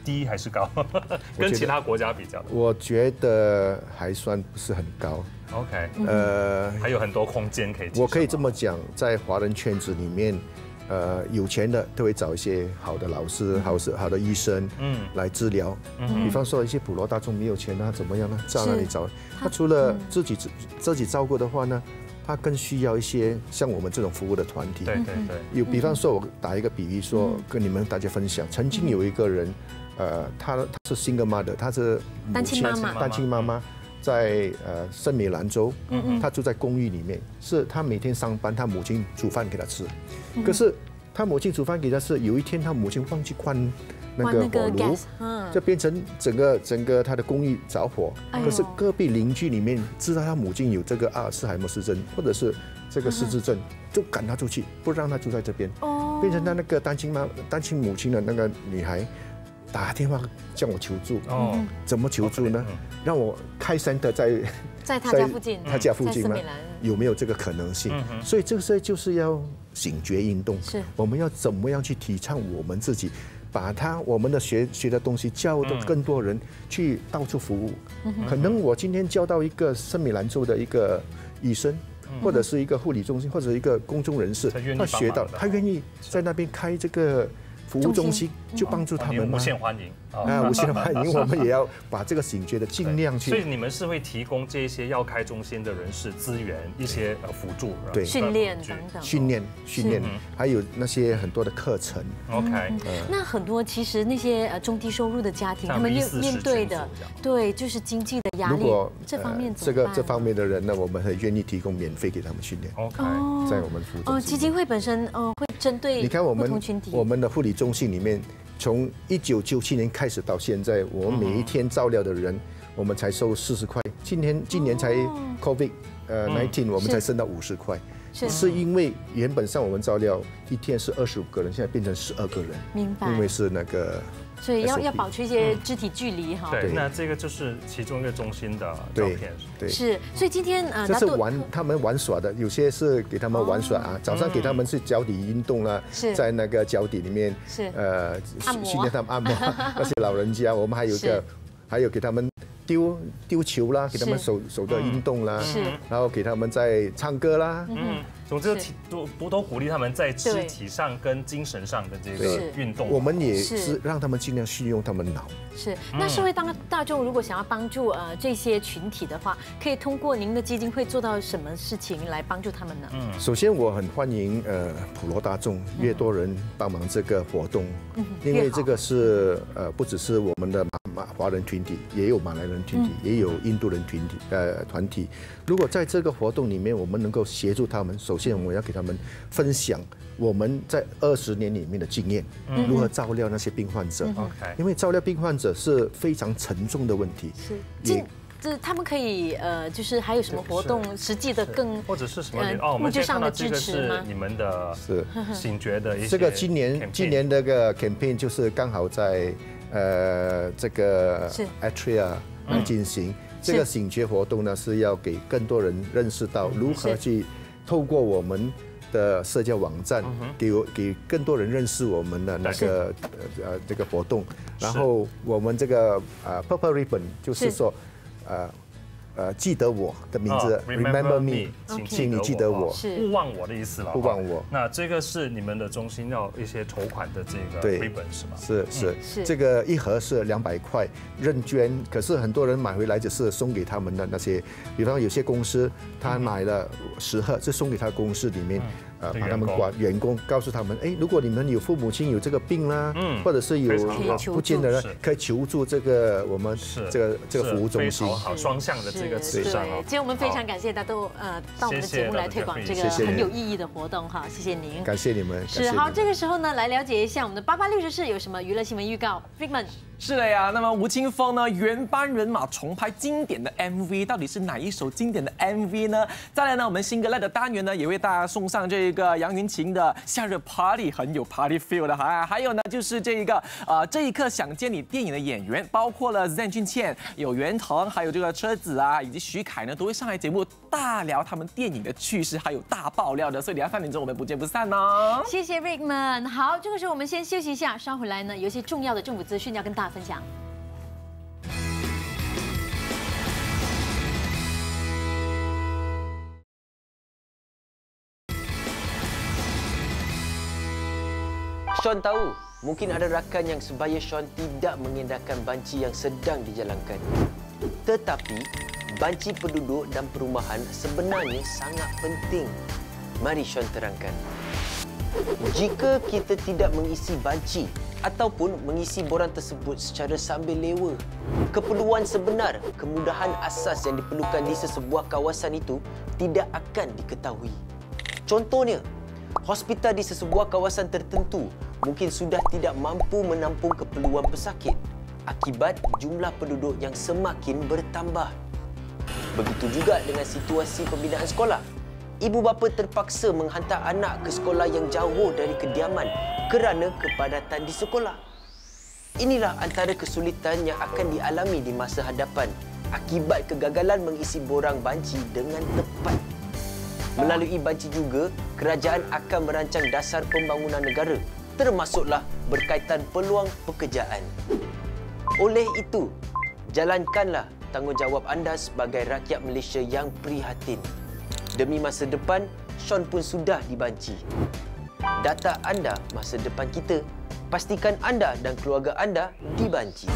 低还是高？跟其他国家比较， 我觉得还算不是很高。 OK， 呃， 还有很多空间可以。 我可以这么讲，在华人圈子里面。呃，有钱的都会找一些好的老师、好是好的医生，嗯，来治疗。嗯，比方说一些普罗大众没有钱啊，怎么样呢？在哪里找？他除了自己自自己照顾的话呢，他更需要一些像我们这种服务的团体。 对对对。 有比方说，我打一个比喻说，跟你们大家分享，曾经有一个人，呃，他他是 single mother， 他是单亲妈妈， 单亲妈妈。在呃圣美兰州，他住在公寓里面，是他每天上班，他母亲煮饭给他吃。可是他母亲煮饭给他吃，有一天他母亲忘记关那个火炉，就变成整个整个他的公寓着火。可是隔壁邻居里面知道他母亲有这个阿尔茨海默氏症或者是这个失智症，就赶他出去，不让他住在这边，变成他那个单亲妈单亲母亲的那个女孩。打电话向我求助，哦，怎么求助呢？让我开 center 在在他家附近， 他家附近吗？有没有这个可能性？所以这个时候就是要醒觉运动，是我们要怎么样去提倡我们自己，把他我们的学学的东西教到更多人去到处服务。可能我今天教到一个圣米兰州的一个医生，或者是一个护理中心，或者一个公众人士，他学到，他愿意在那边开这个。服务中心就帮助他们无限欢迎啊，无限欢迎，我们也要把这个醒觉的尽量去。 所以你们是会提供这些要开中心的人士资源、一些呃辅助、 对训练等等。 训练训练，还有那些很多的课程。 OK， 那很多其实那些呃中低收入的家庭，他们面面对的对就是经济的压力。如果这方面这个这方面的人呢，我们很愿意提供免费给他们训练。 OK， 在我们服务哦，基金会本身呃会针对你看我们不同群体， 我们的护理中心里面。从一九九七年开始到现在，我们每一天照料的人，我们才收四十块。今年今年才 COVID 呃 nineteen， 我们才升到五十块，是因为原本上我们照料一天是二十五个人，现在变成十二个人。 明白。 因为是那个。 所以要要保持一些肢体距离哈。 对，那这个就是其中一个中心的照片。 对， 是。所以今天呃， 这是玩他们玩耍的，有些是给他们玩耍啊。早上给他们是脚底运动啦，在那个脚底里面是呃训练他们按摩。那些老人家，我们还有一个，还有给他们丢丢球啦，给他们手手的运动啦， 是。 然后给他们在唱歌啦。 嗯。总之，都不都鼓励他们在肢体上跟精神上的这个运动。 我们也是让他们尽量训用他们脑。 是。那社会当大众如果想要帮助呃这些群体的话，可以通过您的基金会做到什么事情来帮助他们呢？嗯， 首先我很欢迎呃普罗大众越多人帮忙这个活动，因为这个是呃不只是我们的马马华人群体，也有马来人群体，也有印度人群体呃团体。如果在这个活动里面，我们能够协助他们，首先我要给他们分享我们在二十年里面的经验，如何照料那些病患者。 OK， 因为照料病患者是非常沉重的问题。 是。也这他们可以呃，就是还有什么活动，实际的更或者是什么哦，我们物质上的支持吗？ 你们的是醒觉的一些。 这个今年今年那个 campaign 就是刚好在呃这个 Atria 来进行。这个醒觉活动呢，是要给更多人认识到如何去透过我们的社交网站，给给更多人认识我们的那个呃这个活动。然后我们这个呃 Purple Ribbon 就是说呃呃记得我的名字 ，Remember me， 请你记得我， 勿忘我的意思了， 勿忘我。 那这个是你们的中心要一些筹款的这个 ribbon 是吗？ 是是是，这个一盒是两百块，认捐。可是很多人买回来只是送给他们的那些，比方有些公司他买了十盒，是送给他公司里面。呃，把他们管员工告诉他们，哎，如果你们有父母亲有这个病啦，嗯，或者是有不见的人，可以求助这个我们这个这个服务中心， 好双向的这个慈善哦。 今天我们非常感谢大都呃到我们的节目来推广这个很有意义的活动哈，谢谢您， 感谢你们。 是好，这个时候呢，来了解一下我们的八八六十四有什么娱乐新闻预告 ，Figment。 是的呀，那么吴青峰呢原班人马重拍经典的 M V， 到底是哪一首经典的 M V 呢？再来呢，我们新格赖的单元呢也为大家送上这个杨云晴的夏日 Party， 很有 Party feel 的哈。还有呢就是这一个呃这一刻想见你电影的演员，包括了 Zen 俊倩、有袁腾，还有这个车子啊，以及徐凯呢都会上来节目大聊他们电影的趣事，还有大爆料的。所以两三点钟我们不见不散哦。 谢谢 Rickman。好，这个时候我们先休息一下，稍回来呢有一些重要的政府资讯要跟大家大家分享。 Sean tahu, mungkin ada rakan yang sebaya Sean tidak mengendahkan banci yang sedang dijalankan. Tetapi, banci penduduk dan perumahan sebenarnya sangat penting. Mari Sean terangkan. Jika kita tidak mengisi banci ataupun mengisi borang tersebut secara sambil lewa, keperluan sebenar, kemudahan asas yang diperlukan di sesebuah kawasan itu tidak akan diketahui. Contohnya, hospital di sesebuah kawasan tertentu mungkin sudah tidak mampu menampung keperluan pesakit akibat jumlah penduduk yang semakin bertambah. Begitu juga dengan situasi pembinaan sekolah. Ibu bapa terpaksa menghantar anak ke sekolah yang jauh dari kediaman kerana kepadatan di sekolah. Inilah antara kesulitan yang akan dialami di masa hadapan akibat kegagalan mengisi borang banci dengan tepat. Melalui banci juga, kerajaan akan merancang dasar pembangunan negara, termasuklah berkaitan peluang pekerjaan. Oleh itu, jalankanlah tanggungjawab anda sebagai rakyat Malaysia yang prihatin. Demi masa depan, Sean pun sudah dibanci. Data anda, masa depan kita. Pastikan anda dan keluarga anda dibanci.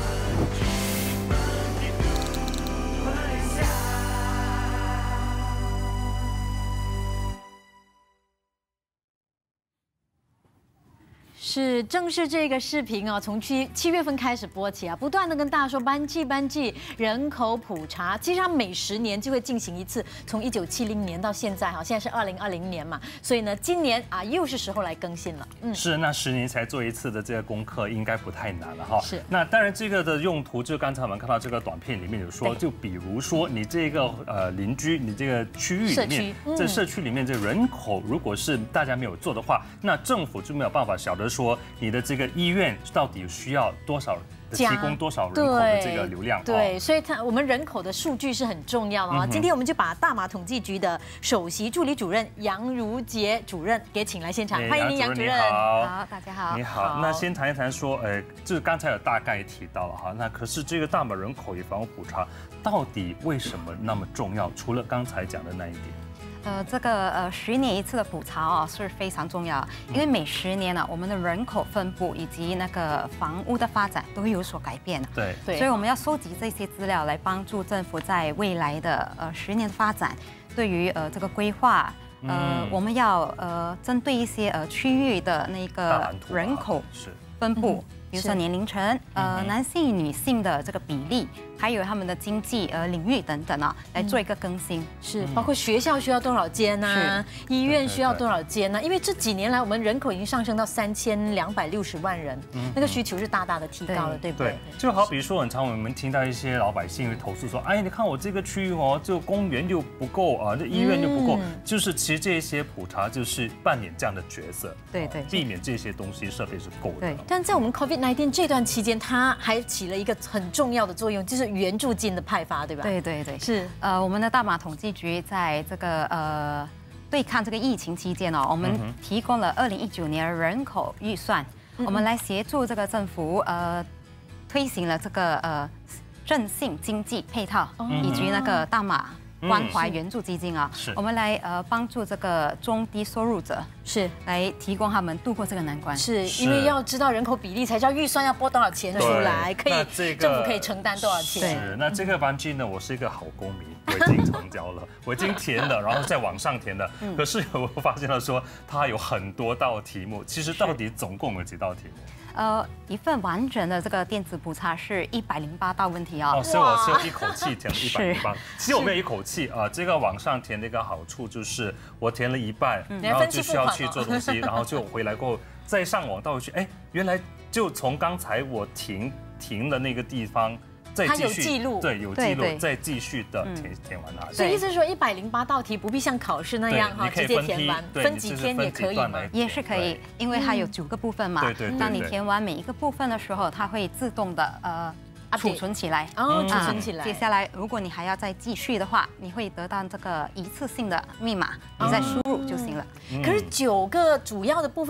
是，正是这个视频哦，从七七月份开始播起啊，不断的跟大家说班纪班纪人口普查，其实它每十年就会进行一次，从一九七零年到现在哈，现在是二零二零年嘛，所以呢，今年啊又是时候来更新了。 嗯，是，那十年才做一次的这个功课，应该不太难了哈。 是， 那当然这个的用途，就刚才我们看到这个短片里面有说，就比如说你这个呃邻居，你这个区域里面，在社区里面这人口如果是大家没有做的话，那政府就没有办法晓得说你的这个医院到底需要多少。提供多少人口的这个流量？ 对，所以它我们人口的数据是很重要的啊。今天我们就把大马统计局的首席助理主任杨如杰主任给请来现场，欢迎您，杨主任。 好，大家好。 你好，那先谈一谈说，呃，就是刚才有大概提到了哈，那可是这个大马人口与房屋普查到底为什么那么重要？除了刚才讲的那一点。 呃，这个呃十年一次的普查哦是非常重要，因为每十年呢、啊，我们的人口分布以及那个房屋的发展都会有所改变。 对对，所以我们要收集这些资料来帮助政府在未来的呃十年的发展，对于呃这个规划，呃、嗯、我们要呃针对一些呃区域的那个人口分布。嗯，比如说年龄层、呃男性、女性的这个比例，还有他们的经济呃领域等等啊，来做一个更新。 是，包括学校需要多少间呢？医院需要多少间呢？因为这几年来，我们人口已经上升到三千两百六十万人，那个需求是大大的提高了，对不对？ 就好比说，很常我们听到一些老百姓会投诉说，哎，你看我这个区域哦，就公园又不够啊，这医院又不够，就是其实这些普查就是扮演这样的角色， 对对， 避免这些东西设备是够的。 对，但在我们 COVID 十九 这段期间，它还起了一个很重要的作用，就是援助金的派发，对吧？ 对对对， 是。 呃，我们的大马统计局在这个呃对抗这个疫情期间哦，我们提供了二零一九年人口预算，嗯、我们来协助这个政府呃推行了这个呃振兴经济配套，嗯、以及那个大马关怀援助基金啊，嗯、我们来呃帮助这个中低收入者， 是来提供他们度过这个难关。 是因为要知道人口比例，才知道预算要拨多少钱出来，可以、这个、政府可以承担多少钱。 是，那这个班级呢，我是一个好公民，我已经成交了，我已经填了，然后在网上填的。可是我发现了说，它有很多道题目，其实到底总共有几道题目？ 呃，一份完整的这个电子普查是一百零八道问题啊、 哦。哦，所以我是用一口气填了一百零八。其实我没有一口气啊、呃，这个网上填的一个好处就是我填了一半，嗯、然后就需要去做东西，然后就回来过后再上网倒回去，哎，原来就从刚才我停停的那个地方。 它有记录， 对，有记录，再继续的填填完它。 所以意思是说，一百零八道题不必像考试那样哈，直接填完，分几天也可以吗？ 也是可以，因为它有九个部分嘛。 对对对。 当你填完每一个部分的时候，它会自动的呃储存起来。 哦，储存起来。 接下来，如果你还要再继续的话，你会得到这个一次性的密码，你再输入就行了。 可是九个主要的部分是。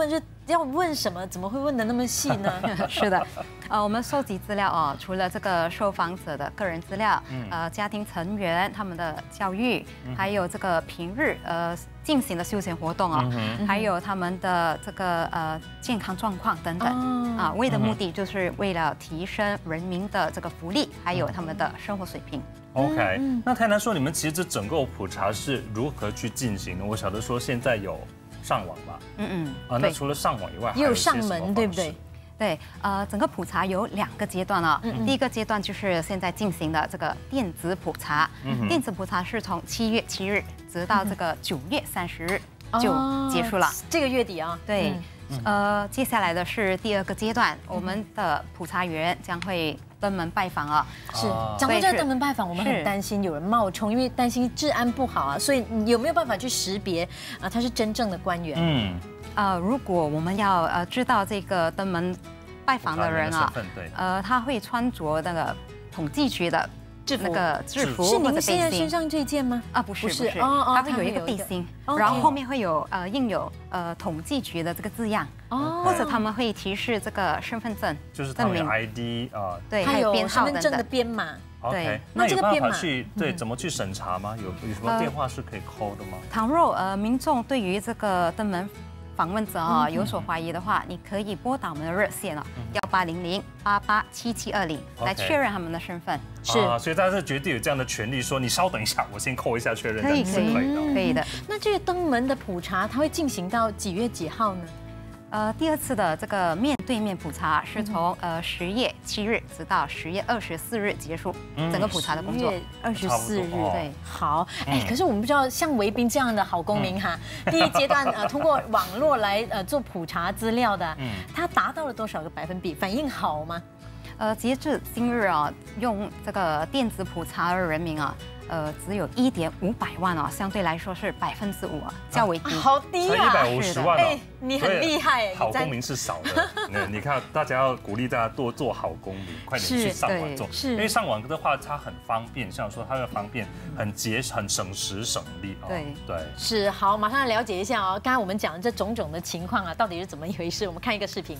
要问什么？怎么会问的那么细呢？ 是的，呃，我们收集资料哦，除了这个受访者的个人资料，呃，家庭成员他们的教育，还有这个平日呃进行的休闲活动啊，还有他们的这个呃健康状况等等啊，为的目的就是为了提升人民的这个福利，还有他们的生活水平。 OK，那台南说你们其实这整个普查是如何去进行的？我晓得说现在有上网吧，嗯嗯，啊，那除了上网以外， 也有上门，对不对？ 对，呃，整个普查有两个阶段啊。第一个阶段就是现在进行的这个电子普查，电子普查是从七月七日直到这个九月三十日就结束了， 这个月底啊。 对，呃，接下来的是第二个阶段，我们的普查员将会登门拜访啊。 是，讲到这个登门拜访，我们很担心有人冒充，因为担心治安不好啊，所以有没有办法去识别啊他是真正的官员？嗯。 呃，如果我们要呃知道这个登门拜访的人啊，呃，他会穿着那个统计局的制服， 那个制服是您现在身上这件吗？ 啊，不是，不是，它会有一个背心，然后后面会有呃印有呃统计局的这个字样，哦，或者他们会提示这个身份证， 就是他们有 I D 啊， 对，还有编号身份证的编码。 对，那有办法去对怎么去审查吗？有有什么电话是可以 call 的吗？ 倘若呃民众对于这个登门访问者啊有所怀疑的话，你可以拨打我们的热线啊，幺八零零八八七七二零来确认他们的身份。 是，所以大家是绝对有这样的权利，说你稍等一下，我先扣一下确认。 可以，可以，可以的。 那这个登门的普查，它会进行到几月几号呢？ 呃，第二次的这个面对面普查是从呃十月七日直到十月二十四日结束整个普查的工作。 二十四日，对，好。哎，可是我们不知道像维斌这样的好公民哈，第一阶段呃通过网络来呃做普查资料的，他达到了多少个百分比？反应好吗？ 呃，截至今日啊，用这个电子普查的人民啊。呃，只有一点五百万哦，相对来说是百分之五啊，较为低， 好低啊， 一百五十万哦， 你很厉害， 好公民是少的。你看，大家要鼓励大家多做好公民，快点去上网做，因为上网的话它很方便，像说它会方便，很节很省时省力哦。 对对， 是好，马上来了解一下哦，刚才我们讲的这种种的情况啊，到底是怎么一回事？我们看一个视频。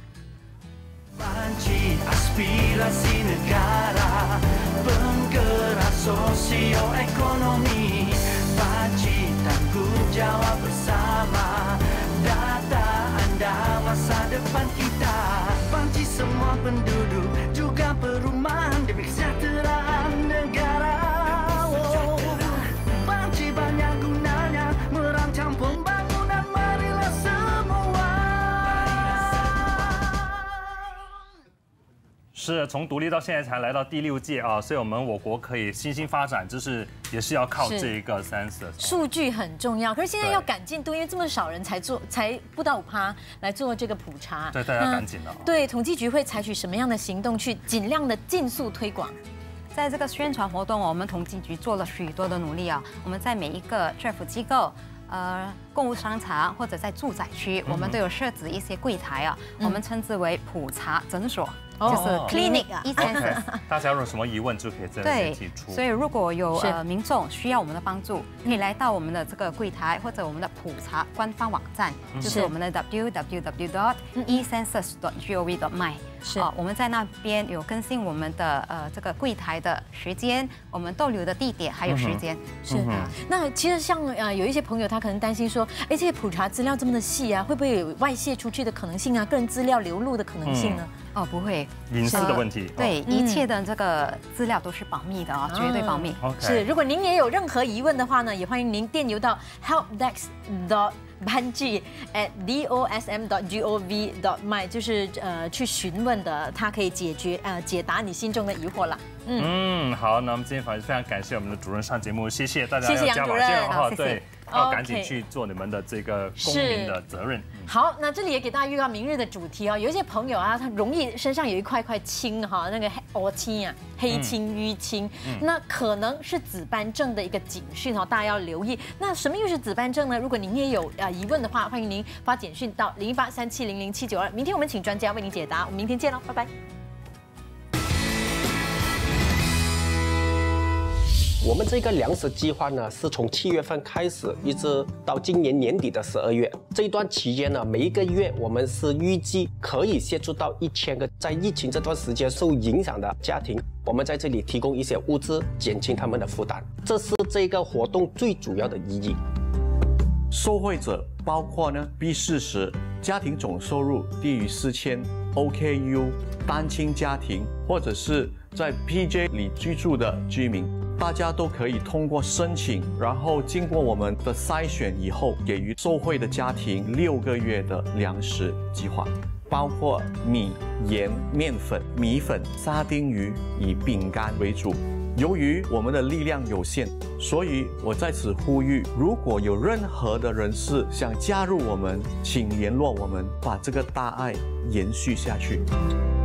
Panci aspirasi negara, penggerak sosioekonomi, panci tanggung jawab bersama, data anda masa depan kita, panci semua penduduk juga perumahan demi kesejahteraan negara. Oh, panci banyak gunanya merancang pembangunan, marilah semua. 是从独立到现在才来到第六届啊，所以我们我国可以新兴发展，就是也是要靠这一个 census。 数据很重要，可是现在要赶进度，因为这么少人才做，才不到五趴来做这个普查。 对，大家赶紧了。 对，统计局会采取什么样的行动去尽量的尽速推广？ 在这个宣传活动，我们统计局做了许多的努力啊。我们在每一个政府机构、呃购物商场或者在住宅区，我们都有设置一些柜台啊，我们称之为普查诊所。就是 clinic 啊 ，e-census。 大家有什么疑问就可以在这里提出。 所以如果有呃民众需要我们的帮助，可以来到我们的这个柜台或者我们的普查官方网站，就是我们的 w w w dot e census dot gov dot my。是啊，我们在那边有更新我们的呃这个柜台的时间，我们逗留的地点还有时间。 是啊，那其实像呃有一些朋友他可能担心说，哎，这些普查资料这么的细啊，会不会有外泄出去的可能性啊？个人资料流露的可能性呢？ 哦，不会， 隐私的问题。 对，一切的这个资料都是保密的啊，绝对保密。 是，如果您也有任何疑问的话呢，也欢迎您电邮到 helpdesk dot banji at dosm dot gov dot my， 就是呃去询问的，它可以解决呃解答你心中的疑惑了。 嗯，好，那我们今天反正非常感谢我们的主任上节目，谢谢大家， 谢谢杨主任， 好，对。要赶紧去做你们的这个公民的责任。 好，那这里也给大家预告明日的主题哦。有一些朋友啊，他容易身上有一块块青哈，那个黑青啊，黑青、淤青，那可能是紫斑症的一个警讯哦，大家要留意。那什么又是紫斑症呢？如果您也有呃疑问的话，欢迎您发简讯到零一八三七零零七九二。明天我们请专家为您解答，我们明天见喽，拜拜。 我们这个粮食计划呢，是从七月份开始，一直到今年年底的十二月。这一段期间呢，每一个月我们是预计可以协助到一千个在疫情这段时间受影响的家庭。我们在这里提供一些物资，减轻他们的负担。这是这个活动最主要的意义。 受惠者包括呢 B 四十家庭总收入低于四千 O K U 单亲家庭，或者是在 P J 里居住的居民，大家都可以通过申请，然后经过我们的筛选以后，给予受惠的家庭六个月的粮食计划，包括米、盐、面粉、米粉、沙丁鱼，以饼干为主。由于我们的力量有限，所以我在此呼吁，如果有任何的人士想加入我们，请联络我们，把这个大爱延续下去。